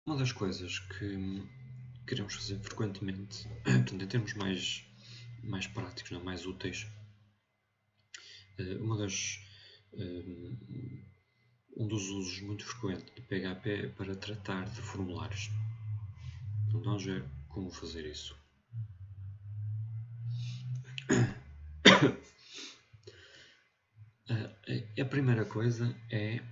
Uma das coisas que queremos fazer frequentemente, portanto, em termos mais práticos, não, mais úteis, uma das, um dos usos muito frequentes de PHP é para tratar de formulários. Então vamos ver como fazer isso. A primeira coisa é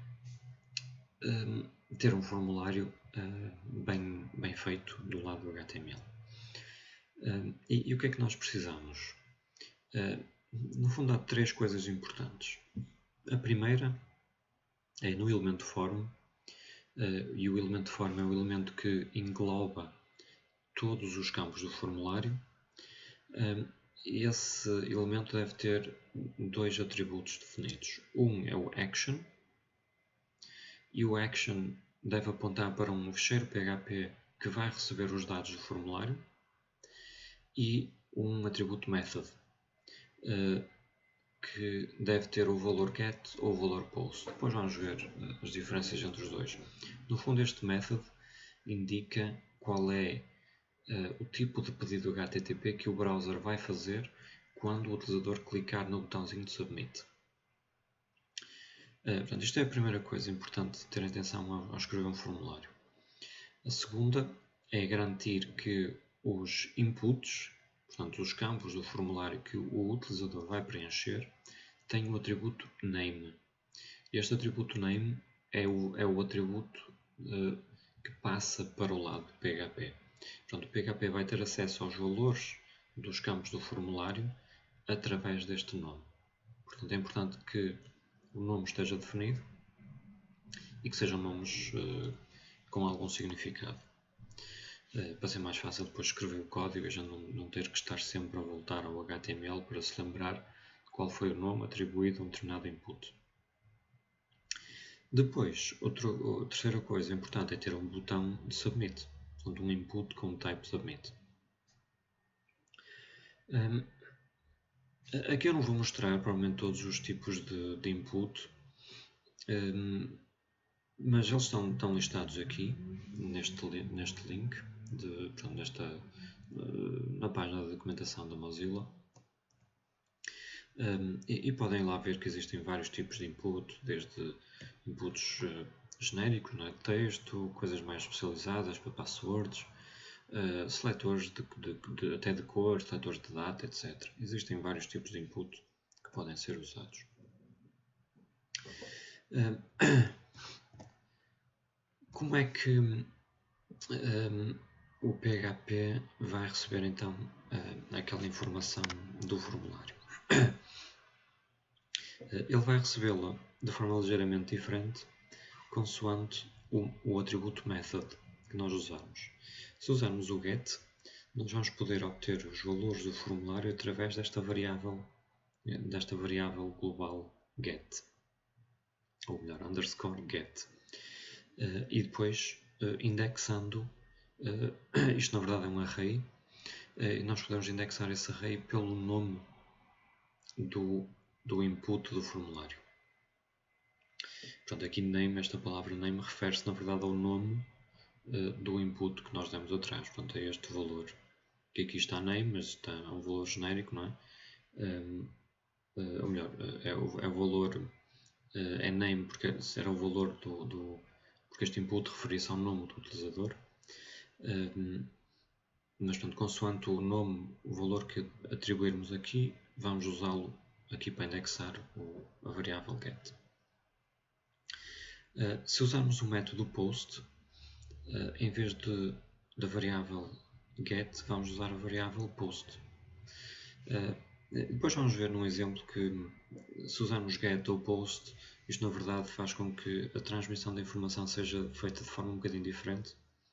ter um formulário bem feito do lado do HTML. E o que é que nós precisamos? No fundo, há três coisas importantes. A primeira é no elemento form, e o elemento form é o elemento que engloba todos os campos do formulário. Esse elemento deve ter dois atributos definidos. Um é o action, e o action deve apontar para um fecheiro PHP que vai receber os dados do formulário, e um atributo method, que deve ter o valor get ou o valor post. Depois vamos ver as diferenças entre os dois. No fundo, este method indica qual é o tipo de pedido HTTP que o browser vai fazer quando o utilizador clicar no botãozinho de submit. Portanto, isto é a primeira coisa importante de ter atenção ao escrever um formulário. A segunda é garantir que os inputs, portanto os campos do formulário que o utilizador vai preencher, têm o atributo name. Este atributo name é o atributo que passa para o lado do PHP. Portanto, o PHP vai ter acesso aos valores dos campos do formulário através deste nome. Portanto, é importante que o nome esteja definido e que sejam nomes com algum significado. Para ser mais fácil depois escrever o código e já não ter que estar sempre a voltar ao HTML para se lembrar de qual foi o nome atribuído a um determinado input. Depois, a terceira coisa importante é ter um botão de submit, portanto um input com o type submit. Aqui eu não vou mostrar provavelmente todos os tipos de input, mas eles estão listados aqui neste link, portanto, na página da documentação da Mozilla. E podem lá ver que existem vários tipos de input, desde inputs genéricos, não é, de texto, coisas mais especializadas para passwords, seletores até de cor, seletores de data, etc. Existem vários tipos de input que podem ser usados. Como é que o PHP vai receber então aquela informação do formulário? Ele vai recebê-la de forma ligeiramente diferente consoante o atributo method que nós usarmos. Se usarmos o get, nós vamos poder obter os valores do formulário através desta variável global get, ou melhor, underscore get, e depois indexando, isto na verdade é um array, e nós podemos indexar esse array pelo nome do input do formulário. Portanto, aqui name, esta palavra name refere-se na verdade ao nome do input que nós demos atrás. Portanto, é este valor, que aqui está name, mas está um valor genérico, não é? Ou melhor, é o valor, é name porque era o valor porque este input referia-se ao nome do utilizador. Mas, portanto, consoante o nome, o valor que atribuirmos aqui, vamos usá-lo aqui para indexar a variável get. Se usarmos o método post, em vez da variável get, vamos usar a variável post. Depois vamos ver num exemplo que, se usarmos get ou post, isto na verdade faz com que a transmissão da informação seja feita de forma um bocadinho diferente.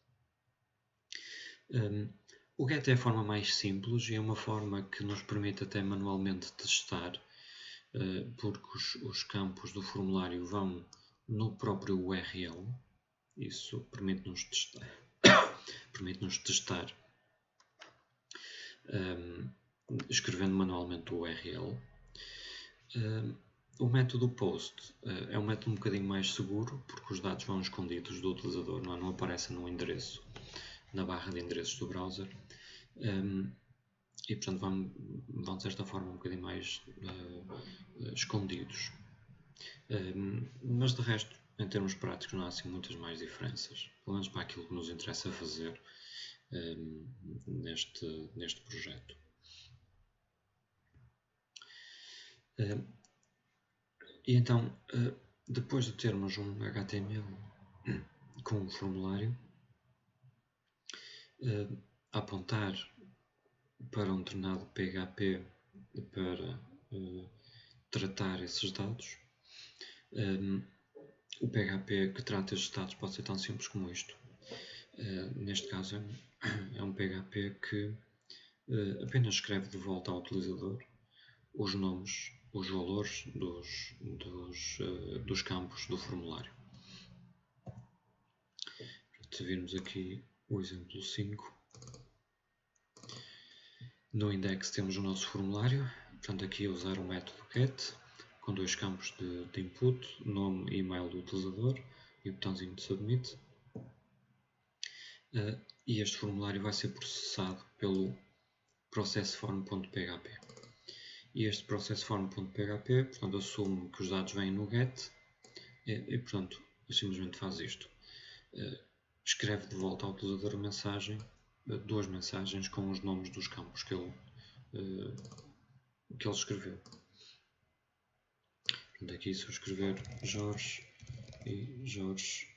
O get é a forma mais simples e é uma forma que nos permite até manualmente testar, porque os campos do formulário vão no próprio URL. Isso permite-nos testar, escrevendo manualmente o URL. O método POST é um método um bocadinho mais seguro, porque os dados vão escondidos do utilizador, não aparecem no endereço, na barra de endereços do browser, e portanto vão de certa forma um bocadinho mais escondidos. Mas de resto, em termos práticos, não há assim muitas mais diferenças, pelo menos para aquilo que nos interessa fazer neste projeto. E então, depois de termos um HTML com um formulário, a apontar para um determinado PHP para tratar esses dados, o PHP que trata estes dados pode ser tão simples como isto. Neste caso é um PHP que apenas escreve de volta ao utilizador os nomes, os valores dos campos do formulário. Se virmos aqui o exemplo 5, no index temos o nosso formulário, portanto aqui usar o método get, com dois campos de input, nome e e-mail do utilizador e o botãozinho de submit. E este formulário vai ser processado pelo processform.php. E este processform.php, portanto, assume que os dados vêm no get e portanto, simplesmente faz isto. Escreve de volta ao utilizador a mensagem, duas mensagens com os nomes dos campos que ele escreveu. Portanto, aqui se eu escrever Jorge e Jorge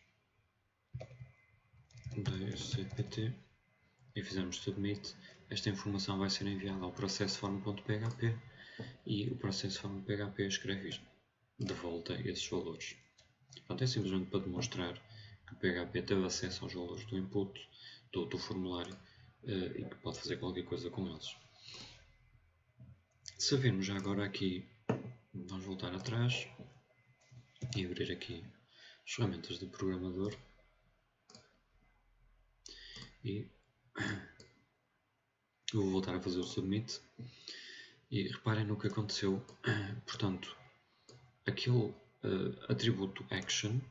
da CPT e fizermos submit, esta informação vai ser enviada ao processform.php e o processform.php escreve isto de volta esses valores. Portanto, é simplesmente para demonstrar que o PHP teve acesso aos valores do input do formulário e que pode fazer qualquer coisa com eles. Se virmos já agora aqui, vamos voltar atrás e abrir aqui as ferramentas de programador e eu vou voltar a fazer o submit e reparem no que aconteceu. Portanto, aquele atributo action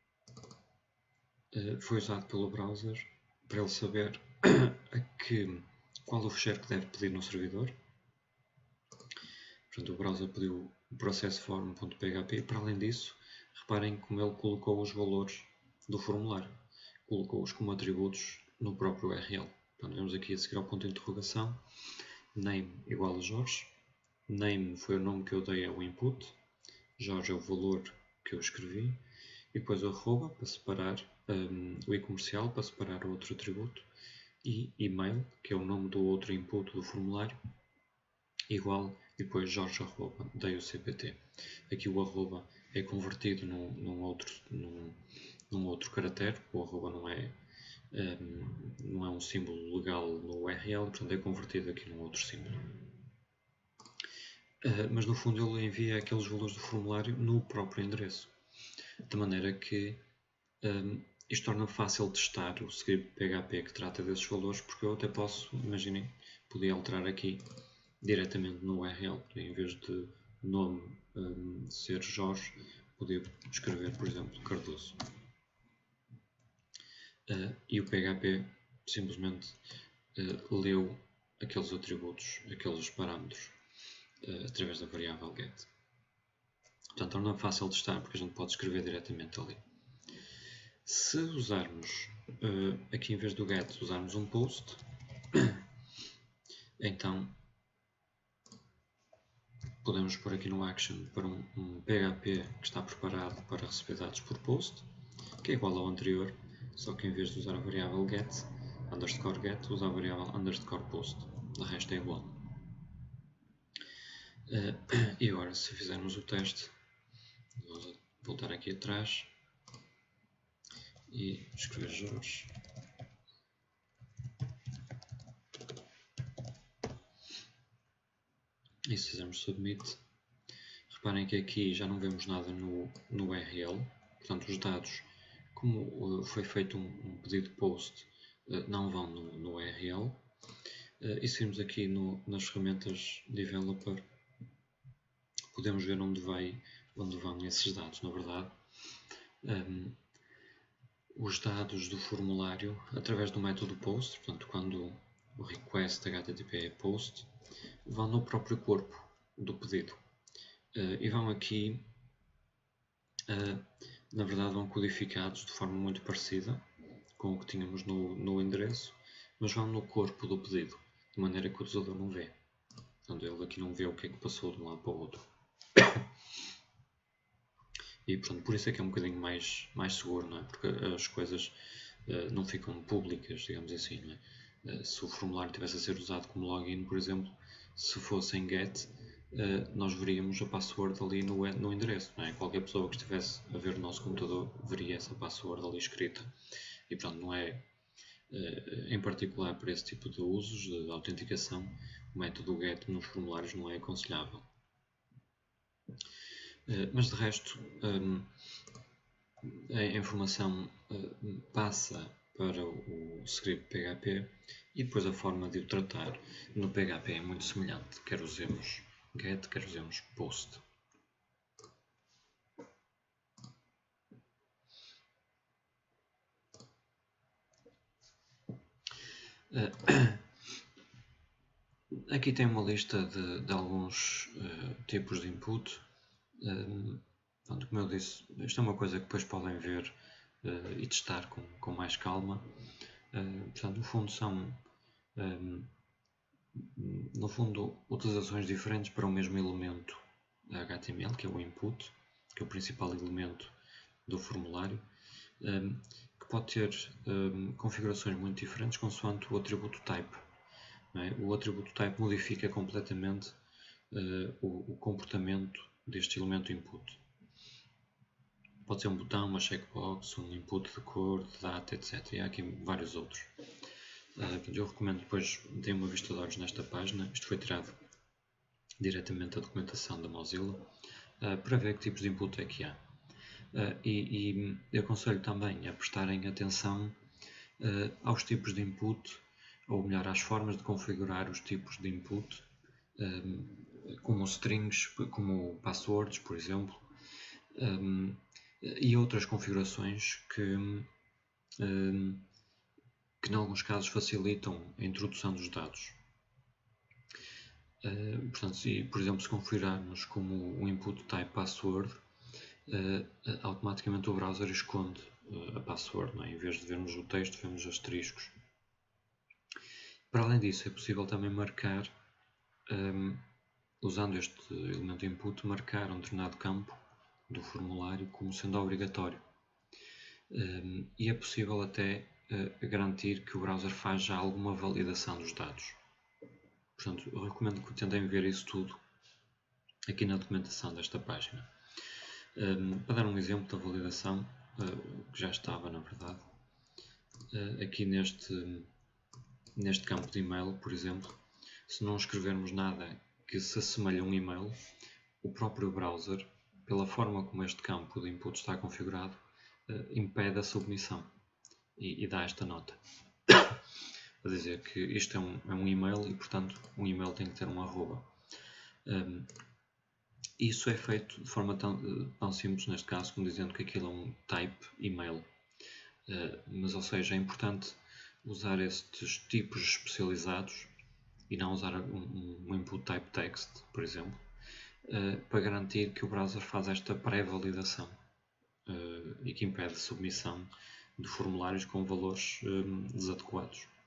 foi usado pelo browser para ele saber qual o fecheiro que deve pedir no servidor. Portanto, o browser pediu o processform.php e, para além disso, reparem como ele colocou os valores do formulário. Colocou-os como atributos no próprio URL. Portanto, vemos aqui a seguir ao ponto de interrogação, name igual a Jorge. Name foi o nome que eu dei ao input. Jorge é o valor que eu escrevi. E depois o arroba, para separar o e-comercial, para separar o outro atributo. E email, que é o nome do outro input do formulário, igual, e depois Jorge arroba, dei o CPT. Aqui o arroba é convertido num outro caractere, o arroba não é um símbolo legal no URL, portanto é convertido aqui num outro símbolo. Mas no fundo ele envia aqueles valores do formulário no próprio endereço, de maneira que isto torna fácil testar o script PHP que trata desses valores, porque eu até posso, imaginem, podia alterar aqui diretamente no URL, em vez de nome ser Jorge, podia escrever, por exemplo, Cardoso. E o PHP simplesmente leu aqueles atributos, aqueles parâmetros, através da variável get. Portanto, torna fácil de testar, porque a gente pode escrever diretamente ali. Se usarmos, aqui em vez do get, usarmos um post, então podemos pôr aqui no action para um PHP que está preparado para receber dados por post, que é igual ao anterior, só que em vez de usar a variável get, underscore get, usa a variável underscore post. De resto é igual. E agora, se fizermos o teste, vou voltar aqui atrás e escrever Jorge. E se fizermos submit, reparem que aqui já não vemos nada no URL, portanto os dados, como foi feito um pedido de post, não vão no URL. E se virmos aqui nas ferramentas developer, podemos ver onde vai onde vão esses dados. Na verdade, os dados do formulário, através do método POST, portanto, quando o request HTTP é POST, vão no próprio corpo do pedido. E vão aqui, na verdade, vão codificados de forma muito parecida com o que tínhamos no endereço, mas vão no corpo do pedido, de maneira que o utilizador não vê. Portanto, ele aqui não vê o que é que passou de um lado para o outro. E, portanto, por isso é que é um bocadinho mais seguro, não é? Porque as coisas não ficam públicas, digamos assim, não é? Se o formulário tivesse a ser usado como login, por exemplo, se fosse em GET, nós veríamos a password ali no endereço, não é? Qualquer pessoa que estivesse a ver o nosso computador veria essa password ali escrita. E, portanto, não é, em particular para esse tipo de usos de autenticação, o método GET nos formulários não é aconselhável. Mas de resto, a informação passa para o script PHP e depois a forma de o tratar no PHP é muito semelhante, quer usemos get, quer usemos post. Aqui tem uma lista de alguns tipos de input. Portanto, como eu disse, isto é uma coisa que depois podem ver e testar com mais calma. Portanto, no fundo são utilizações diferentes para o mesmo elemento HTML, que é o input, que é o principal elemento do formulário, que pode ter configurações muito diferentes consoante o atributo type. Não é? O atributo type modifica completamente o comportamento deste elemento input. Pode ser um botão, uma checkbox, um input de cor, de data, etc. E há aqui vários outros. Eu recomendo depois deem uma vista de olhos nesta página. Isto foi tirado diretamente da documentação da Mozilla para ver que tipos de input é que há. E eu aconselho também a prestarem atenção aos tipos de input, ou melhor, às formas de configurar os tipos de input, como strings, como passwords, por exemplo, e outras configurações que em alguns casos facilitam a introdução dos dados. Portanto, por exemplo, se configurarmos como o input type password, automaticamente o browser esconde a password, não é? Em vez de vermos o texto, vemos asteriscos. Para além disso, é possível também marcar, usando este elemento input, marcar um determinado campo do formulário como sendo obrigatório. E é possível até garantir que o browser faz já alguma validação dos dados. Portanto, eu recomendo que tentem ver isso tudo aqui na documentação desta página. Para dar um exemplo da validação, que já estava na verdade, aqui neste campo de e-mail, por exemplo, se não escrevermos nada que se assemelhe a um e-mail, o próprio browser, pela forma como este campo de input está configurado, impede a submissão e dá esta nota. A dizer que isto é um e-mail e, portanto, um e-mail tem que ter um arroba. Isso é feito de forma tão simples, neste caso, como dizendo que aquilo é um type email. Mas, ou seja, é importante usar estes tipos especializados e não usar um input type text, por exemplo, para garantir que o browser faz esta pré-validação e que impede a submissão de formulários com valores desadequados.